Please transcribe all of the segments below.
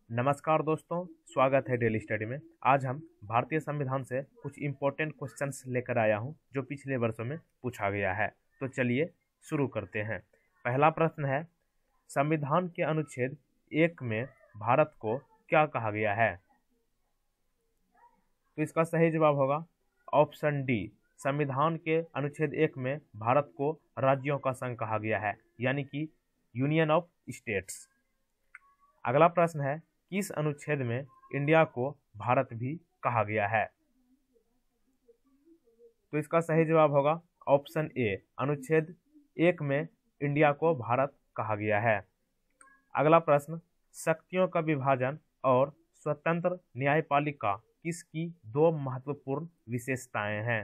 नमस्कार दोस्तों, स्वागत है डेली स्टडी में। आज हम भारतीय संविधान से कुछ इम्पोर्टेंट क्वेश्चंस लेकर आया हूं जो पिछले वर्षों में पूछा गया है। तो चलिए शुरू करते हैं। पहला प्रश्न है, संविधान के अनुच्छेद 1 में भारत को क्या कहा गया है? तो इसका सही जवाब होगा ऑप्शन डी। संविधान के अनुच्छेद 1 में भारत को राज्यों का संघ कहा गया है, यानी कि यूनियन ऑफ स्टेट्स। अगला प्रश्न है, किस अनुच्छेद में इंडिया को भारत भी कहा गया है? तो इसका सही जवाब होगा ऑप्शन ए। अनुच्छेद 1 में इंडिया को भारत कहा गया है। अगला प्रश्न, शक्तियों का विभाजन और स्वतंत्र न्यायपालिका किसकी दो महत्वपूर्ण विशेषताएं हैं?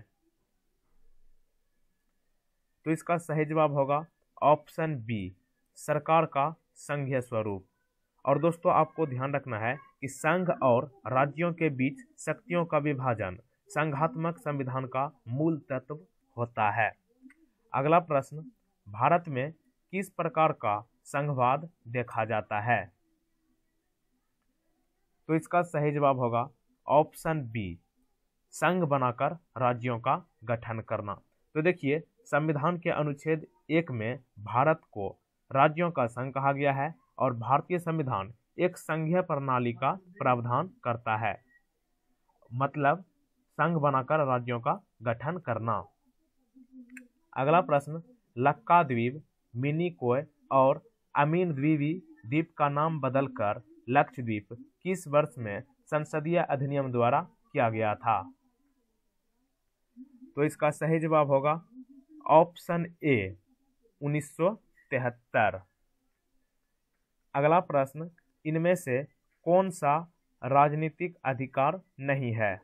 तो इसका सही जवाब होगा ऑप्शन बी, सरकार का संघीय स्वरूप। और दोस्तों, आपको ध्यान रखना है कि संघ और राज्यों के बीच शक्तियों का विभाजन संघात्मक संविधान का मूल तत्व होता है। अगला प्रश्न, भारत में किस प्रकार का संघवाद देखा जाता है? तो इसका सही जवाब होगा ऑप्शन बी, संघ बनाकर राज्यों का गठन करना। तो देखिए, संविधान के अनुच्छेद 1 में भारत को राज्यों का संघ कहा गया है और भारतीय संविधान एक संघीय प्रणाली का प्रावधान करता है, मतलब संघ बनाकर राज्यों का गठन करना। अगला प्रश्न, लक्काद्वीप, मिनिकॉय और अमीन द्वीप का नाम बदलकर लक्षद्वीप किस वर्ष में संसदीय अधिनियम द्वारा किया गया था? तो इसका सही जवाब होगा ऑप्शन ए, 1973। अगला प्रश्न, इनमें से कौन सा राजनीतिक अधिकार नहीं है?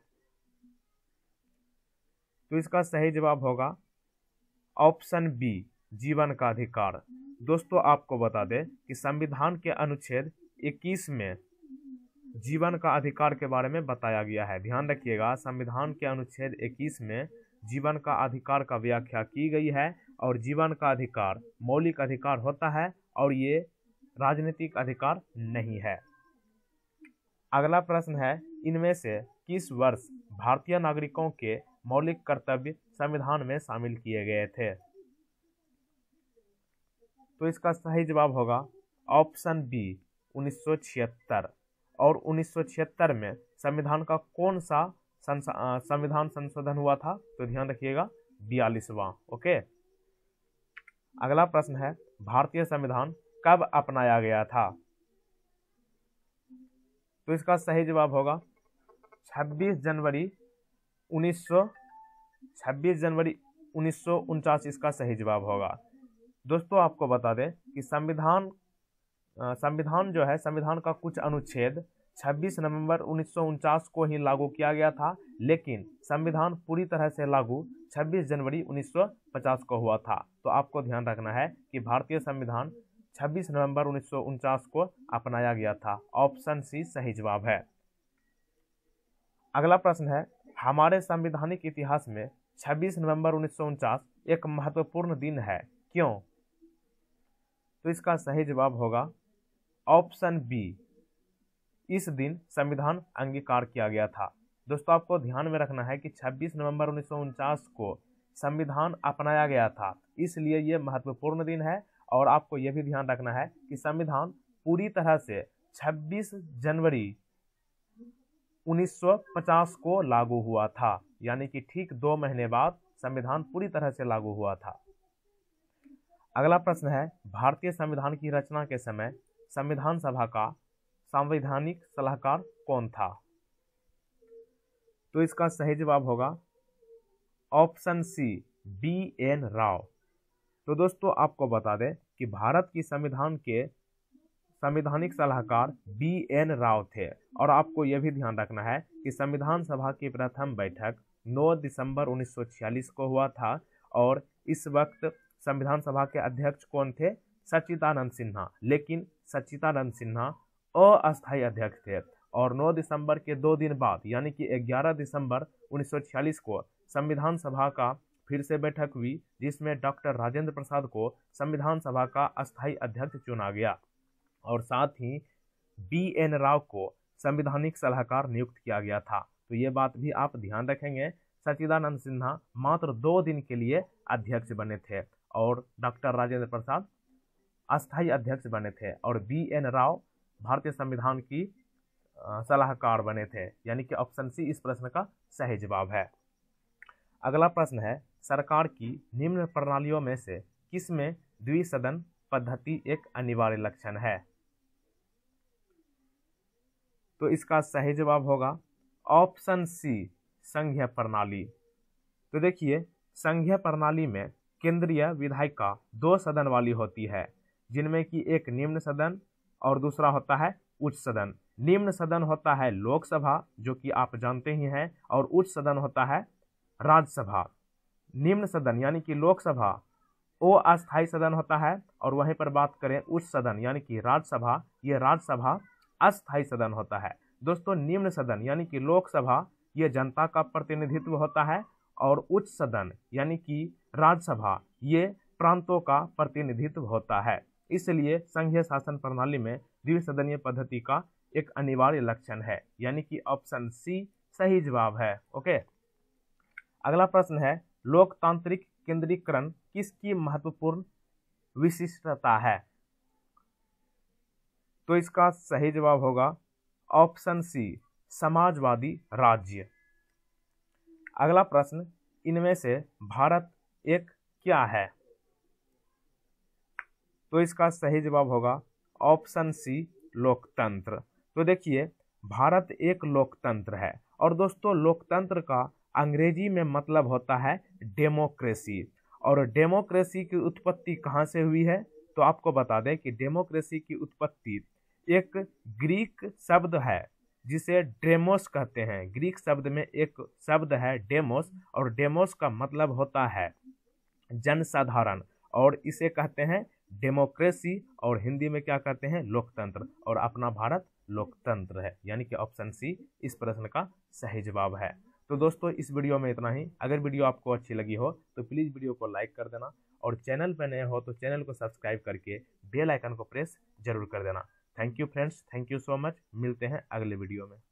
तो इसका सही जवाब होगा ऑप्शन बी, जीवन का अधिकार। दोस्तों, आपको बता दें कि संविधान के अनुच्छेद 21 में जीवन का अधिकार के बारे में बताया गया है। ध्यान रखिएगा, संविधान के अनुच्छेद 21 में जीवन का अधिकार का व्याख्या की गई है और जीवन का अधिकार मौलिक अधिकार होता है और ये राजनीतिक अधिकार नहीं है। अगला प्रश्न है, इनमें से किस वर्ष भारतीय नागरिकों के मौलिक कर्तव्य संविधान में शामिल किए गए थे? तो इसका सही जवाब होगा ऑप्शन बी, 1976। और 1976 में संविधान का कौन सा संविधान संशोधन हुआ था? तो ध्यान रखिएगा, 42वां। ओके। अगला प्रश्न है, भारतीय संविधान कब अपनाया गया था? तो इसका सही जवाब होगा 26 जनवरी 1949। इसका सही जवाब होगा। दोस्तों, आपको बता दें कि संविधान जो है, संविधान का कुछ अनुच्छेद 26 नवंबर 1949 को ही लागू किया गया था, लेकिन संविधान पूरी तरह से लागू 26 जनवरी 1950 को हुआ था। तो आपको ध्यान रखना है कि भारतीय संविधान 26 नवंबर 1949 को अपनाया गया था। ऑप्शन सी सही जवाब है। अगला प्रश्न है, हमारे संवैधानिक इतिहास में 26 नवंबर 1949 एक महत्वपूर्ण दिन है, क्यों? तो इसका सही जवाब होगा ऑप्शन बी, इस दिन संविधान अंगीकार किया गया था। दोस्तों, आपको ध्यान में रखना है कि 26 नवंबर 1949 को संविधान अपनाया गया था, इसलिए यह महत्वपूर्ण दिन है। और आपको यह भी ध्यान रखना है कि संविधान पूरी तरह से 26 जनवरी 1950 को लागू हुआ था, यानी कि ठीक 2 महीने बाद संविधान पूरी तरह से लागू हुआ था। अगला प्रश्न है, भारतीय संविधान की रचना के समय संविधान सभा का संवैधानिक सलाहकार कौन था? तो इसका सही जवाब होगा ऑप्शन सी, BN राव। तो दोस्तों, आपको बता दें कि भारत की संविधान के संवैधानिक सलाहकार BN राव थे। और आपको यह भी ध्यान रखना है कि संविधान सभा की प्रथम बैठक 9 दिसंबर 1946 को हुआ था और इस वक्त संविधान सभा के अध्यक्ष कौन थे? सच्चिदानंद सिन्हा। लेकिन सच्चिदानंद सिन्हा अस्थायी अध्यक्ष थे और 9 दिसंबर के 2 दिन बाद, यानी कि 11 दिसंबर 1946 को संविधान सभा का फिर से बैठक हुई, जिसमें डॉक्टर राजेंद्र प्रसाद को संविधान सभा का अस्थायी अध्यक्ष चुना गया। और साथ ही BN राव को संवैधानिक सलाहकार नियुक्त किया गया था। तो ये बात भी आप ध्यान रखेंगे। सच्चिदानंद सिन्हा मात्र 2 दिन के लिए अध्यक्ष बने थे और डॉक्टर राजेंद्र प्रसाद अस्थायी अध्यक्ष बने थे और BN राव भारतीय संविधान की सलाहकार बने थे, यानी कि ऑप्शन सी इस प्रश्न का सही जवाब है। अगला प्रश्न है, सरकार की निम्न प्रणालियों में से किसमें द्विसदन पद्धति एक अनिवार्य लक्षण है? तो इसका सही जवाब होगा ऑप्शन सी संघीय प्रणाली। तो देखिए, संघीय प्रणाली में केंद्रीय विधायिका 2 सदन वाली होती है, जिनमें कि एक निम्न सदन और दूसरा होता है उच्च सदन। निम्न सदन होता है लोकसभा, जो कि आप जानते ही हैं, और उच्च सदन होता है राज्यसभा। निम्न सदन यानी कि लोकसभा वो अस्थायी सदन होता है, और वहीं पर बात करें उच्च सदन यानी कि राज्यसभा, ये राज्यसभा अस्थायी सदन होता है। दोस्तों, निम्न सदन यानी कि लोकसभा ये जनता का प्रतिनिधित्व होता है, और उच्च सदन यानी कि राज्यसभा ये प्रांतों का प्रतिनिधित्व होता है। इसलिए संघीय शासन प्रणाली में द्विसदनीय पद्धति का एक अनिवार्य लक्षण है, यानी कि ऑप्शन सी सही जवाब है। ओके, अगला प्रश्न है, लोकतांत्रिक केंद्रीकरण किसकी महत्वपूर्ण विशिष्टता है? तो इसका सही जवाब होगा ऑप्शन सी समाजवादी राज्य। अगला प्रश्न, इनमें से भारत एक क्या है? तो इसका सही जवाब होगा ऑप्शन सी लोकतंत्र। तो देखिए, भारत एक लोकतंत्र है, और दोस्तों लोकतंत्र का अंग्रेजी में मतलब होता है डेमोक्रेसी। और डेमोक्रेसी की उत्पत्ति कहाँ से हुई है? तो आपको बता दें कि डेमोक्रेसी की उत्पत्ति एक ग्रीक शब्द है जिसे डेमोस कहते हैं। ग्रीक शब्द में एक शब्द है डेमोस, और डेमोस का मतलब होता है जनसाधारण, और इसे कहते हैं डेमोक्रेसी, और हिंदी में क्या कहते हैं? लोकतंत्र। और अपना भारत लोकतंत्र है, यानी कि ऑप्शन सी इस प्रश्न का सही जवाब है। तो दोस्तों, इस वीडियो में इतना ही। अगर वीडियो आपको अच्छी लगी हो तो प्लीज़ वीडियो को लाइक कर देना, और चैनल पर नए हो तो चैनल को सब्सक्राइब करके बेल आइकन को प्रेस जरूर कर देना। Thank you friends, thank you so much. मिलते हैं अगले वीडियो में।